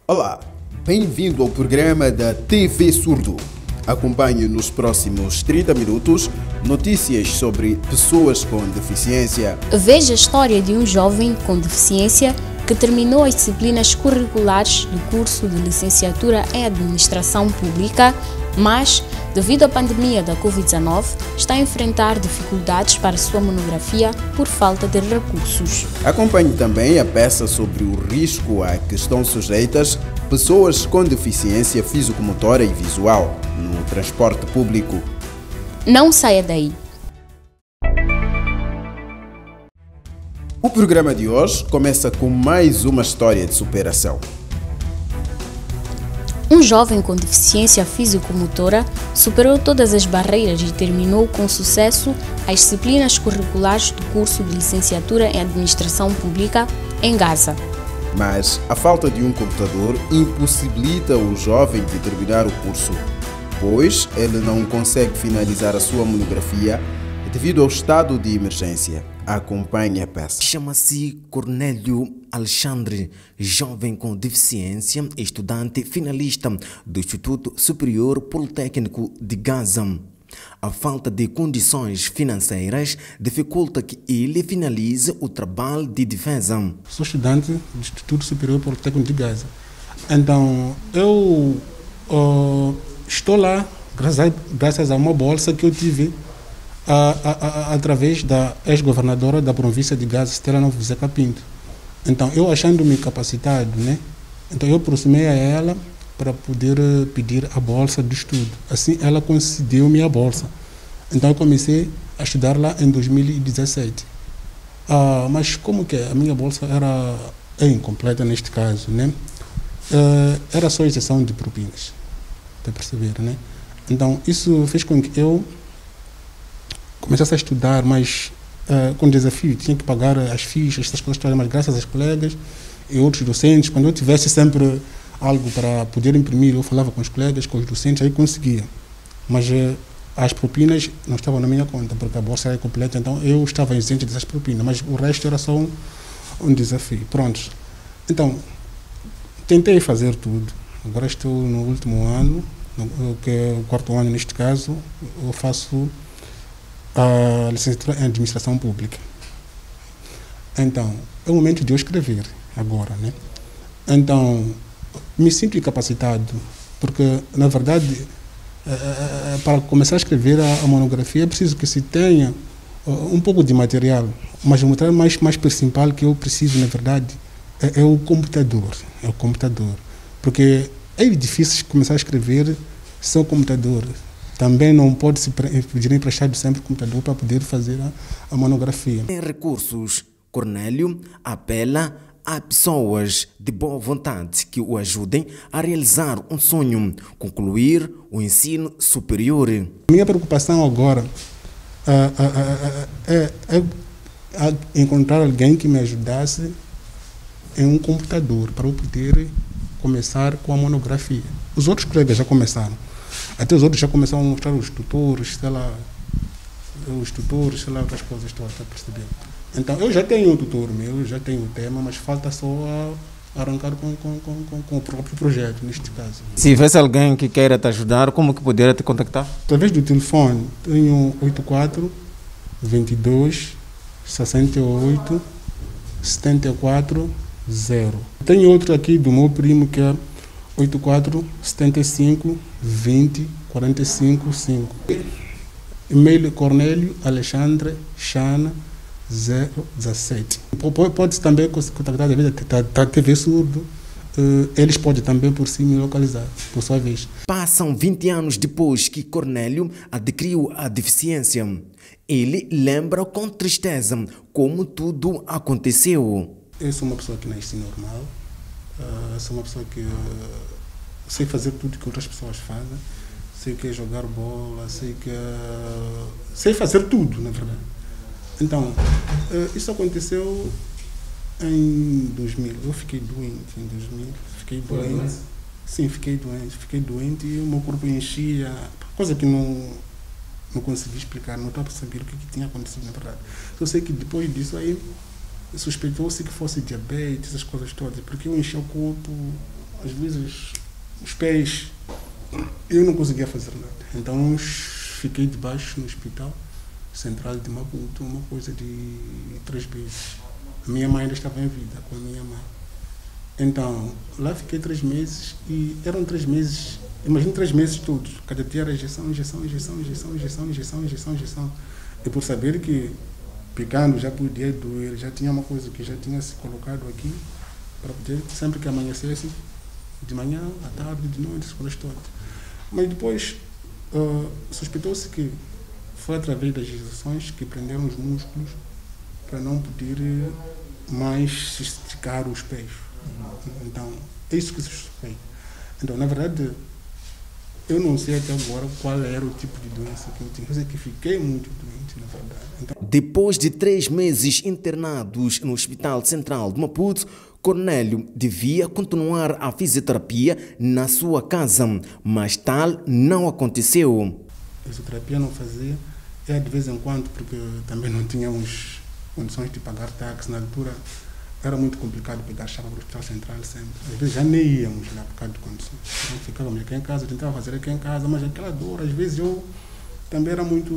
Olá, bem-vindo ao programa da TV Surdo. Acompanhe nos próximos 30 minutos notícias sobre pessoas com deficiência. Veja a história de um jovem com deficiência que terminou as disciplinas curriculares do curso de licenciatura em Administração Pública, mas, devido à pandemia da Covid-19, está a enfrentar dificuldades para sua monografia por falta de recursos. Acompanhe também a peça sobre o risco a que estão sujeitas pessoas com deficiência físico-motora e visual no transporte público. Não saia daí! O programa de hoje começa com mais uma história de superação. Um jovem com deficiência físico-motora superou todas as barreiras e terminou com sucesso as disciplinas curriculares do curso de licenciatura em Administração Pública em Gaza. Mas a falta de um computador impossibilita o jovem de terminar o curso, pois ele não consegue finalizar a sua monografia devido ao estado de emergência. Acompanhe a peça. Chama-se Cornélio Alexandre, jovem com deficiência, estudante finalista do Instituto Superior Politécnico de Gaza. A falta de condições financeiras dificulta que ele finalize o trabalho de defesa. Sou estudante do Instituto Superior Politécnico de Gaza. Então, eu estou lá graças a uma bolsa que eu tive através da ex-governadora da província de Gaza, Stella Novo Zeca Pinto. Então, eu achando-me capacitado, então eu aproximei a ela para poder pedir a bolsa de estudo. Assim, ela concedeu-me a bolsa. Então, eu comecei a estudar lá em 2017. Mas como que a minha bolsa é incompleta neste caso, era só exceção de propinas, para perceber, Então, isso fez com que eu começasse a estudar, mas com desafio, tinha que pagar as fichas, essas coisas todas, mas graças aos colegas e outros docentes, quando eu tivesse sempre algo para poder imprimir, eu falava com os colegas, com os docentes, aí conseguia. Mas as propinas não estavam na minha conta, porque a bolsa era completa, então eu estava isento dessas propinas, mas o resto era só um desafio. Pronto. Então, tentei fazer tudo. Agora estou no último ano, que é o quarto ano neste caso, eu faço a licenciatura em Administração Pública. Então, é o momento de eu escrever agora, Então, me sinto incapacitado, porque, na verdade, para começar a escrever a monografia é preciso que se tenha um pouco de material, mas o material mais principal que eu preciso, na verdade, é o computador. É o computador. Porque é difícil começar a escrever sem o computador. Também não pode se pedir emprestado sempre o computador para poder fazer a monografia. Em recursos, Cornélio apela a pessoas de boa vontade que o ajudem a realizar um sonho, concluir o ensino superior. Minha preocupação agora é encontrar alguém que me ajudasse em um computador para eu poder começar com a monografia. Os outros colegas já começaram. Até os outros já começaram a mostrar os tutores, sei lá, outras coisas, estou a perceber. Então, eu já tenho um tutor meu, já tenho o tema, mas falta só arrancar com o próprio projeto, neste caso. Se tivesse alguém que queira te ajudar, como que poderia te contactar? Através do telefone, tenho 84 22 68 74 0. Tenho outro aqui do meu primo que é 84 75 20 45 5. E-mail Cornélio Alexandre Chana 017. Pode também contactar da TV Surdo. Eles podem também por si me localizar, por sua vez. Passam 20 anos depois que Cornélio adquiriu a deficiência. Ele lembra com tristeza como tudo aconteceu. Eu sou uma pessoa que nasci normal. Sou uma pessoa que sei fazer tudo que outras pessoas fazem. Sei que é jogar bola, sei fazer tudo, na verdade. Então, isso aconteceu em 2000. Eu fiquei doente em 2000. Fiquei doente. Sim, fiquei doente e o meu corpo enchia. Coisa que não consegui explicar, não estava a saber o que tinha acontecido, na verdade. Eu sei que depois disso aí suspeitou-se que fosse diabetes, essas coisas todas, porque eu enchi o corpo às vezes, os pés, eu não conseguia fazer nada. Então, fiquei debaixo no hospital central de Maputo, uma coisa de 3 meses. A minha mãe ainda estava em vida, com a minha mãe. Então, lá fiquei 3 meses e eram 3 meses, imagina 3 meses todos. Cada dia era injeção. E por saber que picando já podia doer, já tinha uma coisa que já tinha se colocado aqui, para poder, sempre que amanhecesse, de manhã, à tarde, de noite, as coisas todas. Mas depois, suspeitou-se que foi através das injeções que prenderam os músculos para não poder mais se esticar os pés. Então, é isso que se suspeita. Então, na verdade, eu não sei até agora qual era o tipo de doença que eu tinha. Eu sei que fiquei muito doente, na verdade. Então, depois de 3 meses internados no Hospital Central de Maputo, Cornélio devia continuar a fisioterapia na sua casa, mas tal não aconteceu. A fisioterapia não fazia, era de vez em quando, porque também não tínhamos condições de pagar táxi na altura. Era muito complicado pegar chave para o Hospital Central sempre. Às vezes já nem íamos lá por causa de condições. Então ficávamos aqui em casa, tentava fazer aqui em casa, mas aquela dor, às vezes eu também era muito,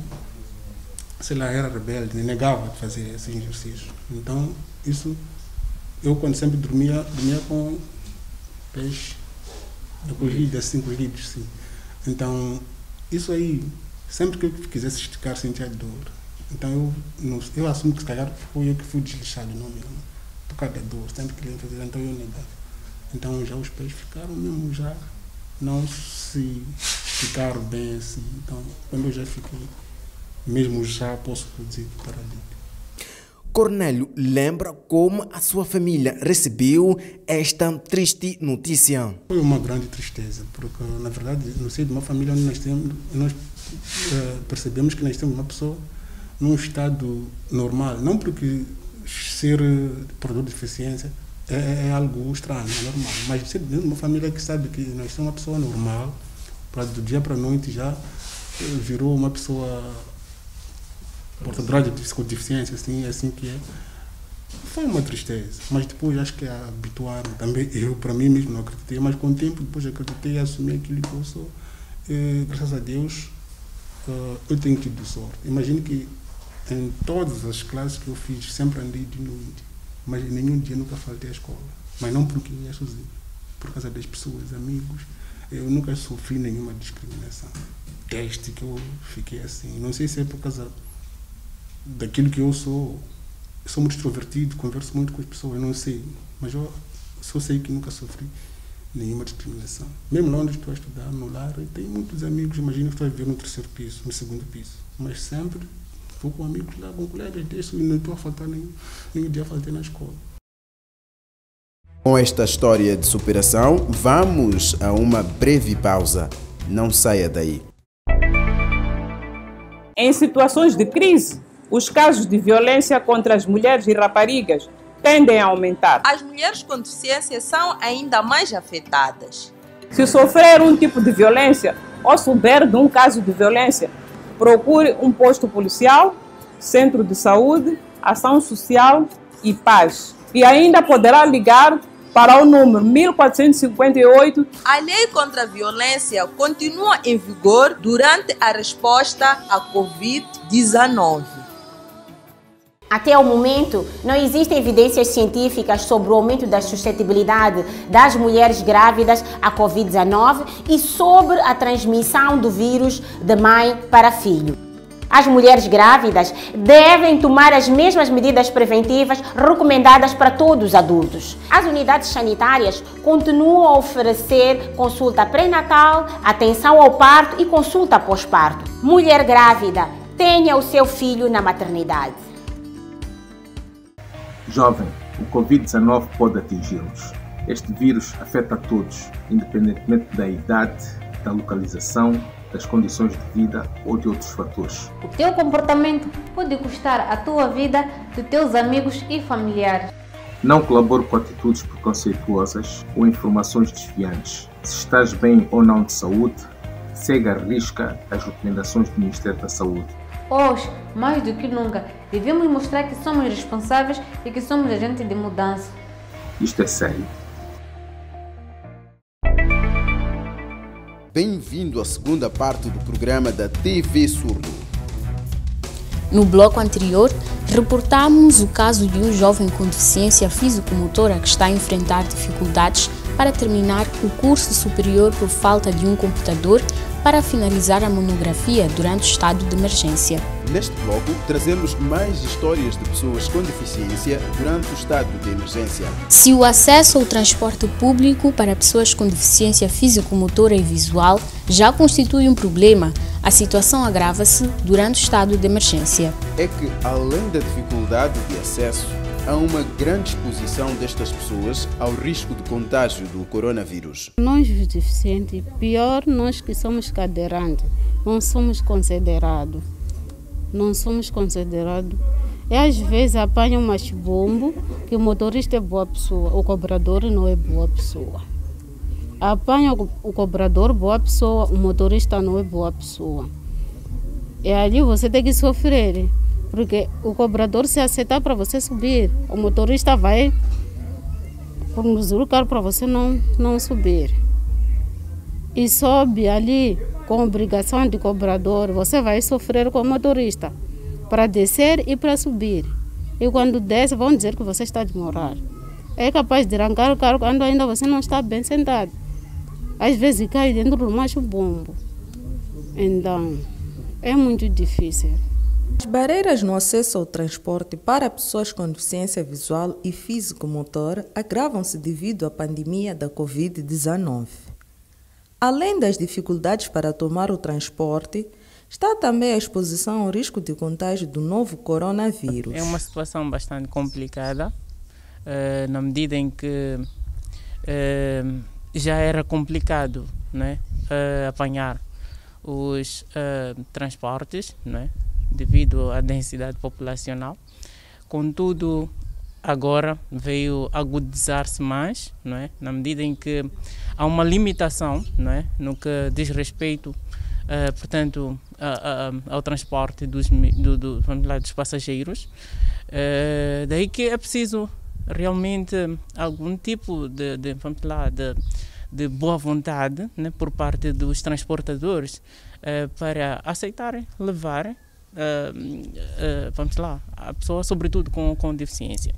sei lá, era rebelde, negava de fazer esse exercício. Então, isso, eu quando sempre dormia com pés encolhidos, assim, encolhidos, sim. Então, isso aí, sempre que eu quisesse esticar, sentia dor. Então, eu assumo que se calhar foi eu que fui desleixado, não mesmo. Por causa da dor, sempre que ele fazer, então eu negava. Então, já os pés ficaram mesmo, já não se esticaram bem assim. Então, quando eu já fiquei, mesmo já posso dizer paralítico. Cornélio lembra como a sua família recebeu esta triste notícia. Foi uma grande tristeza, porque, na verdade, no seio de uma família onde nós percebemos que nós temos uma pessoa num estado normal, não porque ser produto de deficiência é algo estranho, é normal, mas ser dentro de uma família que sabe que nós somos uma pessoa normal, do dia para a noite já virou uma pessoa portadora de psicodeficiência, assim que é. Foi uma tristeza, mas depois acho que habituaram também. Eu, para mim mesmo, não acreditei, mas com o tempo depois acreditei e assumi aquilo que eu sou. Graças a Deus, eu tenho tido sorte. Imagino que em todas as classes que eu fiz, sempre andei de noite, mas nenhum dia nunca faltei à escola. Mas não porque eu ia sozinho, por causa das pessoas, amigos. Eu nunca sofri nenhuma discriminação. Teste que eu fiquei assim. Não sei se é por causa daquilo que eu sou muito extrovertido, converso muito com as pessoas, eu não sei, mas eu só sei que nunca sofri nenhuma discriminação. Mesmo lá onde estou a estudar, no lar, eu tenho muitos amigos, imagina que estou a viver no 3º piso, no 2º piso, mas sempre estou com amigos lá, com colegas desses, e não estou a faltar nenhum dia a faltar na escola. Com esta história de superação, vamos a uma breve pausa. Não saia daí. Em situações de crise, os casos de violência contra as mulheres e raparigas tendem a aumentar. As mulheres com deficiência são ainda mais afetadas. Se sofrer um tipo de violência ou souber de um caso de violência, procure um posto policial, centro de saúde, ação social e paz. E ainda poderá ligar para o número 1458. A lei contra a violência continua em vigor durante a resposta à Covid-19. Até o momento, não existem evidências científicas sobre o aumento da suscetibilidade das mulheres grávidas à Covid-19 e sobre a transmissão do vírus de mãe para filho. As mulheres grávidas devem tomar as mesmas medidas preventivas recomendadas para todos os adultos. As unidades sanitárias continuam a oferecer consulta pré-natal, atenção ao parto e consulta pós-parto. Mulher grávida, tenha o seu filho na maternidade. Jovem, o Covid-19 pode atingi-los. Este vírus afeta a todos, independentemente da idade, da localização, das condições de vida ou de outros fatores. O teu comportamento pode custar a tua vida, dos teus amigos e familiares. Não colabore com atitudes preconceituosas ou informações desviantes. Se estás bem ou não de saúde, segue à risca as recomendações do Ministério da Saúde. Hoje, mais do que nunca, devemos mostrar que somos responsáveis e que somos agentes de mudança. Isto é sério. Bem-vindo à segunda parte do programa da TV Surdo. No bloco anterior, reportamos o caso de um jovem com deficiência físico-motora que está a enfrentar dificuldades para terminar o curso superior por falta de um computador para finalizar a monografia durante o estado de emergência. Neste bloco, trazemos mais histórias de pessoas com deficiência durante o estado de emergência. Se o acesso ao transporte público para pessoas com deficiência físico-motora e visual já constitui um problema, a situação agrava-se durante o estado de emergência. É que, além da dificuldade de acesso, há uma grande exposição destas pessoas ao risco de contágio do coronavírus. Nós, os deficientes, pior nós que somos cadeirantes, não somos considerados. E às vezes apanham um machibombo que o motorista é boa pessoa, o cobrador não é boa pessoa. Apanha o cobrador boa pessoa, o motorista não é boa pessoa. E ali você tem que sofrer, porque o cobrador se aceitar para você subir, o motorista vai conduzir o carro para você não subir. E sobe ali com obrigação de cobrador, você vai sofrer com o motorista para descer e para subir. E quando desce, vão dizer que você está a demorar. É capaz de arrancar o carro quando ainda você não está bem sentado. Às vezes cai dentro do macho-bombo. Então, é muito difícil. As barreiras no acesso ao transporte para pessoas com deficiência visual e físico-motor agravam-se devido à pandemia da Covid-19. Além das dificuldades para tomar o transporte, está também a exposição ao risco de contágio do novo coronavírus. É uma situação bastante complicada, na medida em que já era complicado, né, apanhar os transportes, né, devido à densidade populacional. Contudo, agora veio agudizar-se mais, não é? Na medida em que há uma limitação, não é? No que diz respeito, portanto, ao transporte dos passageiros. Daí que é preciso realmente algum tipo de boa vontade, né, por parte dos transportadores para aceitarem levar a pessoa, sobretudo com deficiência.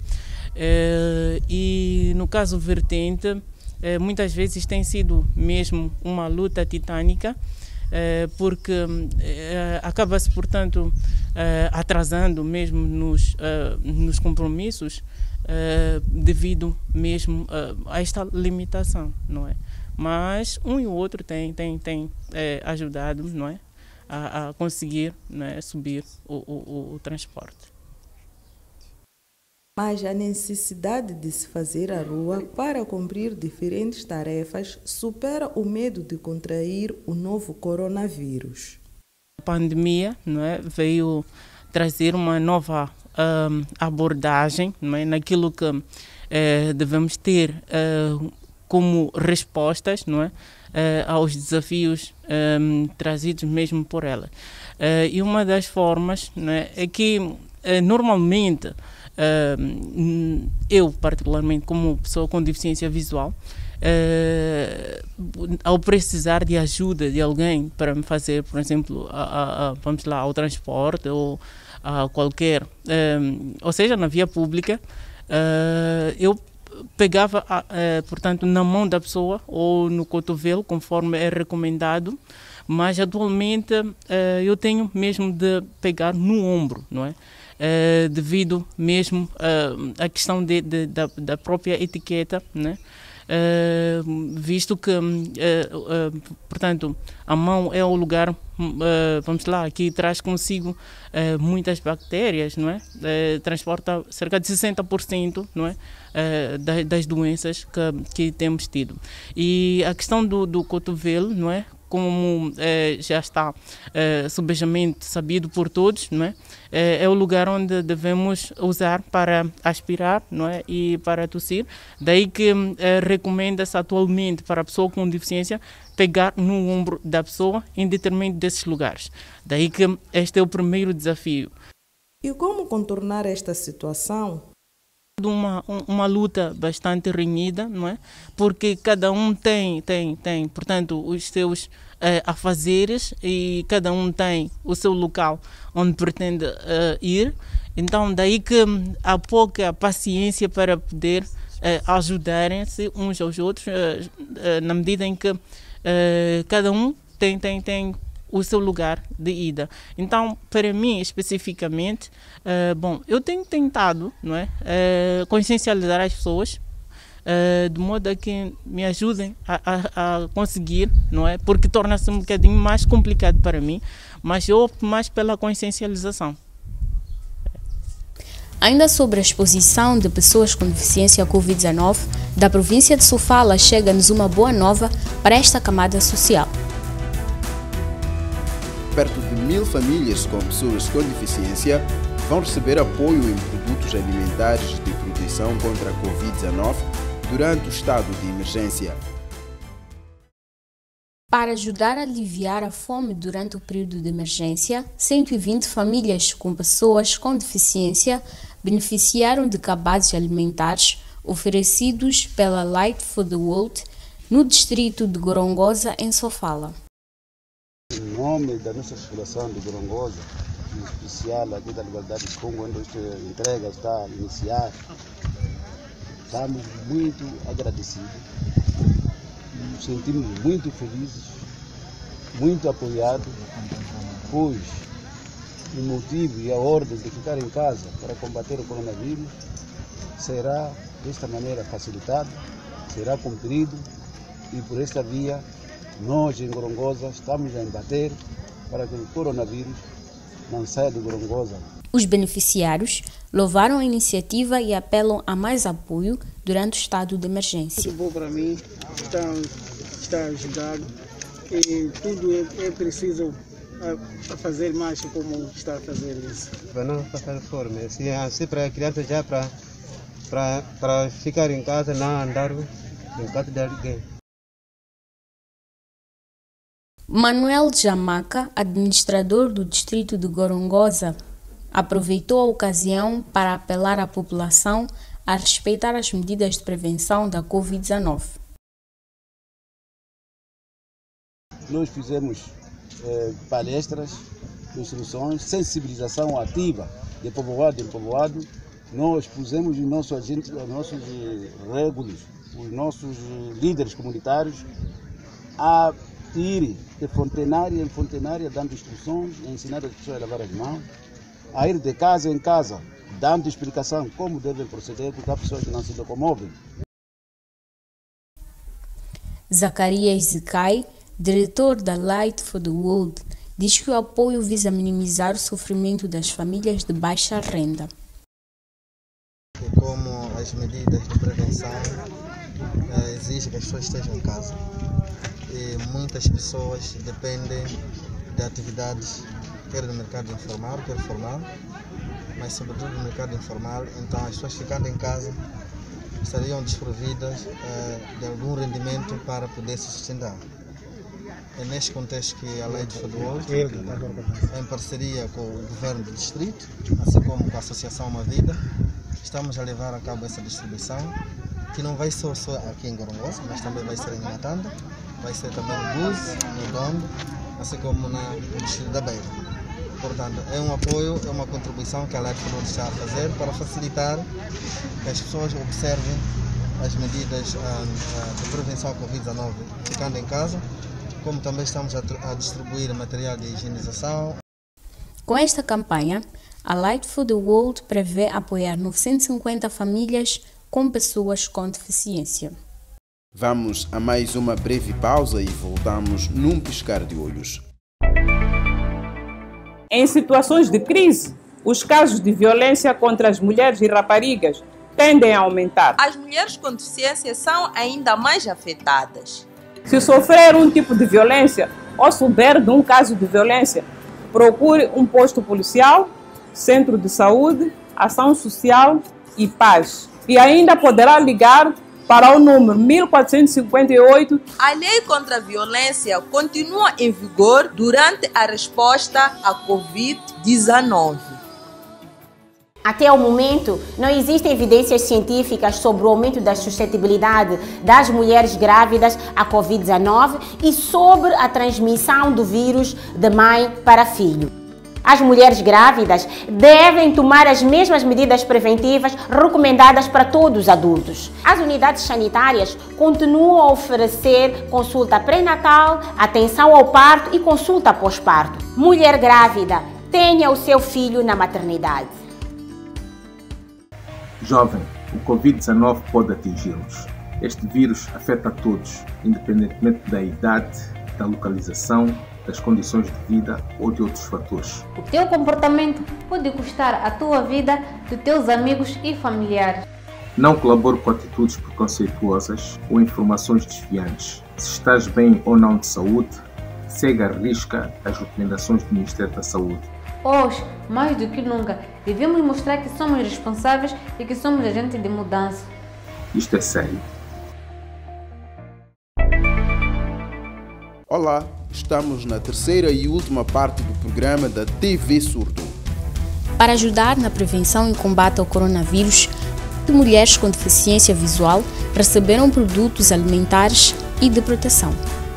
E no caso vertente, muitas vezes tem sido mesmo uma luta titânica, porque acaba-se, portanto, atrasando mesmo nos compromissos, devido mesmo a esta limitação, não é? Mas um e o outro tem ajudado, não é, a conseguir, né, subir o transporte. Mas a necessidade de se fazer à rua para cumprir diferentes tarefas supera o medo de contrair o novo coronavírus. A pandemia, não é, veio trazer uma nova abordagem, não é, naquilo que devemos ter como respostas, não é, aos desafios trazidos mesmo por ela. E uma das formas, né, é que normalmente eu, particularmente como pessoa com deficiência visual, ao precisar de ajuda de alguém para me fazer, por exemplo, vamos lá, ao transporte ou a qualquer, ou seja, na via pública, eu pegava, portanto, na mão da pessoa ou no cotovelo, conforme é recomendado, mas atualmente eu tenho mesmo de pegar no ombro, não é? Devido mesmo à questão da própria etiqueta, né? Visto que, portanto, a mão é o lugar, vamos lá, que traz consigo muitas bactérias, não é? Transporta cerca de 60%, não é? Das doenças que temos tido. E a questão do cotovelo, não é? Como já está subejamente sabido por todos, não é? É o lugar onde devemos usar para aspirar, não é? E para tossir. Daí que recomenda-se atualmente para a pessoa com deficiência pegar no ombro da pessoa em detrimento desses lugares. Daí que este é o primeiro desafio. E como contornar esta situação? Uma luta bastante renhida, não é? Porque cada um tem, portanto, os seus afazeres e cada um tem o seu local onde pretende ir. Então, daí que há pouca paciência para poder ajudarem-se uns aos outros, na medida em que cada um tem o seu lugar de ida. Então, para mim, especificamente, eu tenho tentado, não é, consciencializar as pessoas, de modo a que me ajudem a conseguir, não é, porque torna-se um bocadinho mais complicado para mim, mas eu opto mais pela consciencialização. Ainda sobre a exposição de pessoas com deficiência à Covid-19, da província de Sofala chega-nos uma boa nova para esta camada social. Perto de 1000 famílias com pessoas com deficiência vão receber apoio em produtos alimentares de proteção contra a Covid-19 durante o estado de emergência. Para ajudar a aliviar a fome durante o período de emergência, 120 famílias com pessoas com deficiência beneficiaram de cabazes alimentares oferecidos pela Light for the World no distrito de Gorongosa, em Sofala. Em nome da nossa população de Gorongosa, em especial aqui da Liberdade do Congo, onde esta entrega está a iniciar, estamos muito agradecidos, nos sentimos muito felizes, muito apoiados, pois o motivo e a ordem de ficar em casa para combater o coronavírus será desta maneira facilitado, será cumprido, e por esta via nós em Gorongosa estamos a embater para que o coronavírus não saia de Gorongosa. Os beneficiários louvaram a iniciativa e apelam a mais apoio durante o estado de emergência. Muito bom para mim, está ajudado e tudo é preciso a fazer mais como está a fazer isso. Para não passar fome, assim para a criança já para ficar em casa, não andar em casa de alguém. Manuel Jamaca, administrador do distrito de Gorongosa, aproveitou a ocasião para apelar à população a respeitar as medidas de prevenção da Covid-19. Nós fizemos palestras, instruções, sensibilização ativa de povoado em povoado. Nós pusemos os nossos agentes, os nossos régulos, os nossos líderes comunitários a ir de fontenária em fontenária dando instruções, ensinando as pessoas a lavar as mãos, a ir de casa em casa dando explicação como devem proceder, porque há pessoas que não se locomovem. Zacarias Zicai, diretor da Light for the World, diz que o apoio visa minimizar o sofrimento das famílias de baixa renda. Como as medidas de prevenção exigem que as pessoas estejam em casa, e muitas pessoas dependem de atividades, quer no mercado informal, quer formal, mas sobretudo no mercado informal. Então as pessoas ficando em casa estariam desprovidas de algum rendimento para poder se sustentar. É neste contexto que a Light for the World, em parceria com o governo do distrito, assim como com a Associação Uma Vida, estamos a levar a cabo essa distribuição, que não vai ser só aqui em Gorongosa, mas também vai ser em Matanda, vai ser também no Buzi, no Dondo, assim como no distrito da Beira. Portanto, é um apoio, é uma contribuição que a Light for the World está a fazer para facilitar que as pessoas observem as medidas de prevenção à Covid-19 ficando em casa, como também estamos a distribuir material de higienização. Com esta campanha, a Light for the World prevê apoiar 950 famílias com pessoas com deficiência. Vamos a mais uma breve pausa e voltamos num piscar de olhos. Em situações de crise, os casos de violência contra as mulheres e raparigas tendem a aumentar. As mulheres com deficiência são ainda mais afetadas. Se sofrer um tipo de violência ou souber de um caso de violência, procure um posto policial, centro de saúde, ação social e paz. E ainda poderá ligar para o número 1458. A lei contra a violência continua em vigor durante a resposta à Covid-19. Até o momento, não existem evidências científicas sobre o aumento da suscetibilidade das mulheres grávidas à Covid-19 e sobre a transmissão do vírus de mãe para filho. As mulheres grávidas devem tomar as mesmas medidas preventivas recomendadas para todos os adultos. As unidades sanitárias continuam a oferecer consulta pré-natal, atenção ao parto e consulta pós-parto. Mulher grávida, tenha o seu filho na maternidade. Jovem, o Covid-19 pode atingi-los. Este vírus afeta a todos, independentemente da idade, da localização, das condições de vida ou de outros fatores. O teu comportamento pode custar a tua vida, de teus amigos e familiares. Não colabore com atitudes preconceituosas ou informações desviantes. Se estás bem ou não de saúde, segue à risca as recomendações do Ministério da Saúde. Hoje, mais do que nunca, devemos mostrar que somos responsáveis e que somos agentes de mudança. Isto é sério. Olá, estamos na terceira e última parte do programa da TV Surdo. Para ajudar na prevenção e combate ao coronavírus, mulheres com deficiência visual receberam produtos alimentares e de proteção.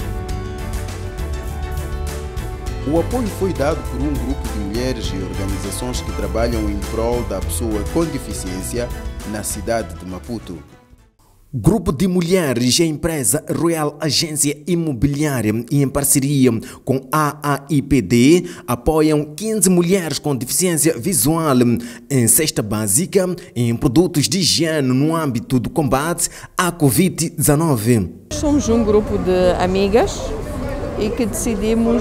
O apoio foi dado por um grupo de mulheres e organizações que trabalham em prol da pessoa com deficiência na cidade de Maputo. Grupo de mulheres e a empresa Royal Agência Imobiliária, em parceria com a AIPD, apoiam 15 mulheres com deficiência visual em cesta básica e em produtos de higiene no âmbito do combate à Covid-19. Somos um grupo de amigas e que decidimos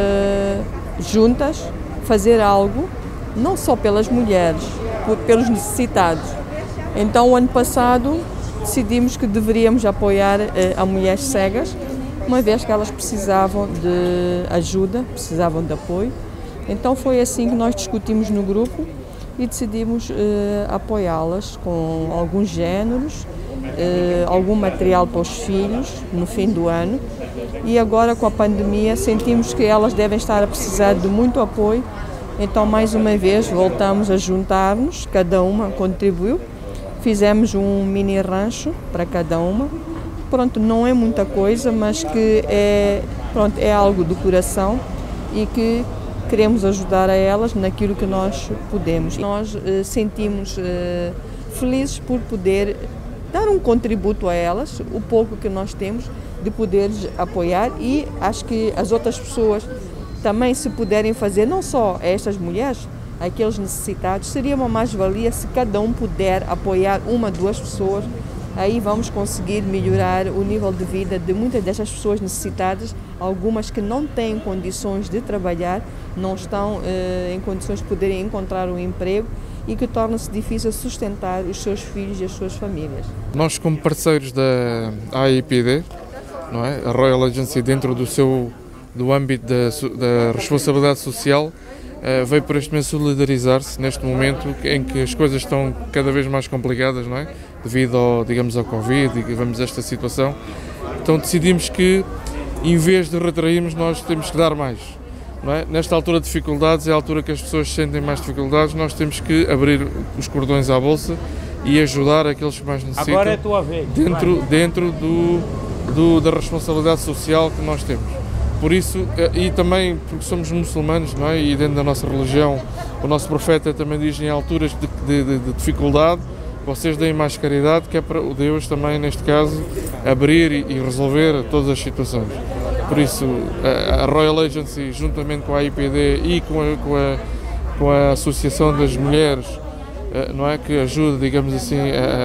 juntas fazer algo, não só pelas mulheres, pelos necessitados. Então, o ano passado, decidimos que deveríamos apoiar a mulheres cegas, uma vez que elas precisavam de ajuda, precisavam de apoio. Então, foi assim que nós discutimos no grupo e decidimos apoiá-las com alguns géneros, algum material para os filhos no fim do ano. E agora, com a pandemia, sentimos que elas devem estar a precisar de muito apoio. Então, mais uma vez, voltamos a juntar-nos, cada uma contribuiu. Fizemos um mini rancho para cada uma. Pronto, não é muita coisa, mas que é algo do coração e que queremos ajudar a elas naquilo que nós podemos. Nós sentimos felizes por poder dar um contributo a elas, o pouco que nós temos, de poder apoiar, e acho que as outras pessoas também, se puderem fazer, não só estas mulheres, aqueles necessitados, seria uma mais-valia se cada um puder apoiar uma, duas pessoas. Aí vamos conseguir melhorar o nível de vida de muitas destas pessoas necessitadas, algumas que não têm condições de trabalhar, não estão em condições de poderem encontrar um emprego e que torna-se difícil sustentar os seus filhos e as suas famílias. Nós, como parceiros da AIPD, não é? A Royal Agency, dentro do âmbito da responsabilidade social, veio por este momento solidarizar-se neste momento em que as coisas estão cada vez mais complicadas, não é? Devido ao Covid e vemos esta situação. Então decidimos que, em vez de retrairmos, nós temos que dar mais. Não é? Nesta altura de dificuldades, é a altura que as pessoas sentem mais dificuldades, nós temos que abrir os cordões à bolsa e ajudar aqueles que mais necessitam. Agora é a tua vez. Dentro da responsabilidade social que nós temos. Por isso, e também porque somos muçulmanos, não é? E dentro da nossa religião, o nosso profeta também diz em alturas de dificuldade, vocês deem mais caridade, que é para o Deus também, neste caso, abrir e resolver todas as situações. Por isso, a Royal Agency, juntamente com a AIPD e com a Associação das Mulheres, não é, que ajuda, digamos assim,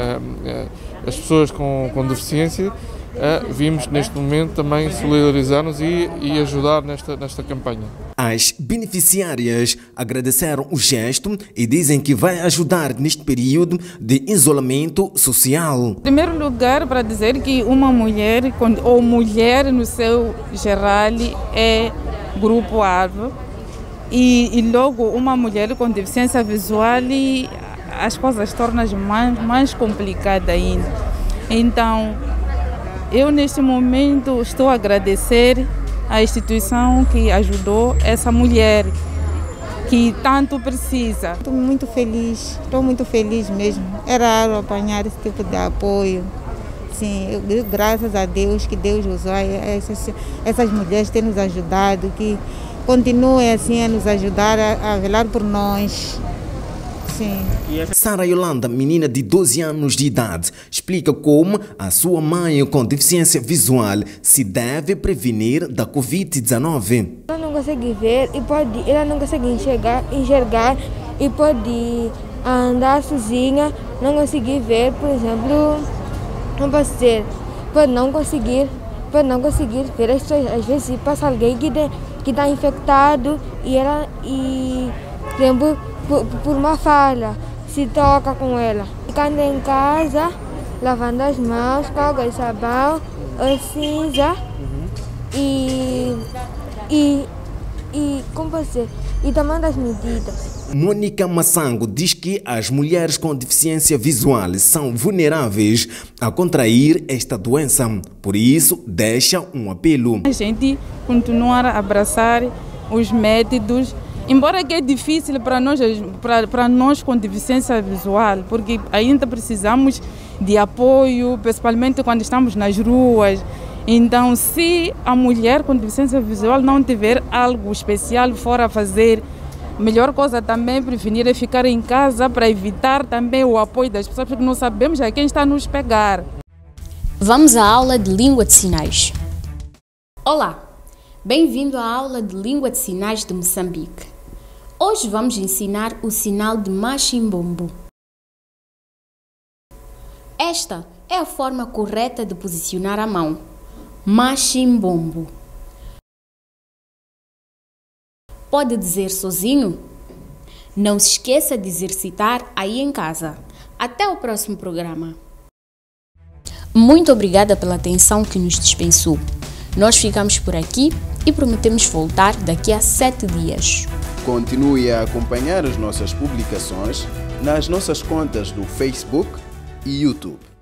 as pessoas com deficiência, vimos neste momento também solidarizar-nos e ajudar nesta campanha. As beneficiárias agradeceram o gesto e dizem que vai ajudar neste período de isolamento social. Em primeiro lugar, para dizer que uma mulher, ou mulher no seu geral, é grupo-alvo, e logo uma mulher com deficiência visual, as coisas tornam-se mais complicadas ainda. Então, eu neste momento estou a agradecer à instituição que ajudou essa mulher. que tanto precisa. Estou muito feliz mesmo. É raro apanhar esse tipo de apoio. Sim, graças a Deus, que Deus usou essas mulheres têm nos ajudado, que continuem assim a nos ajudar, a velar por nós. Sim. Sara Yolanda, menina de 12 anos de idade, explica como a sua mãe com deficiência visual se deve prevenir da Covid-19. Ela não consegue ver e ela não consegue enxergar e pode andar sozinha, não conseguir ver, por exemplo, não posso dizer, pode não conseguir ver as pessoas. Às vezes passa alguém que está infectado e por exemplo, por uma falha, se toca com ela. Ficando em casa, lavando as mãos com água e sabão, ou cinza e como você, e tomando as medidas. Mônica Massango diz que as mulheres com deficiência visual são vulneráveis a contrair esta doença. Por isso, deixa um apelo. A gente continuar a abraçar os métodos, embora que é difícil para nós com deficiência visual, porque ainda precisamos de apoio, principalmente quando estamos nas ruas. Então, se a mulher com deficiência visual não tiver algo especial fora a fazer, a melhor coisa também é prevenir é ficar em casa para evitar também o apoio das pessoas, porque não sabemos a quem está a nos pegar. Vamos à aula de língua de sinais. Olá, bem-vindo à aula de língua de sinais de Moçambique. Hoje vamos ensinar o sinal de machimbombo. Esta é a forma correta de posicionar a mão. Machimbombo. Pode dizer sozinho? Não se esqueça de exercitar aí em casa. Até o próximo programa. Muito obrigada pela atenção que nos dispensou. Nós ficamos por aqui e prometemos voltar daqui a 7 dias. Continue a acompanhar as nossas publicações nas nossas contas do Facebook e YouTube.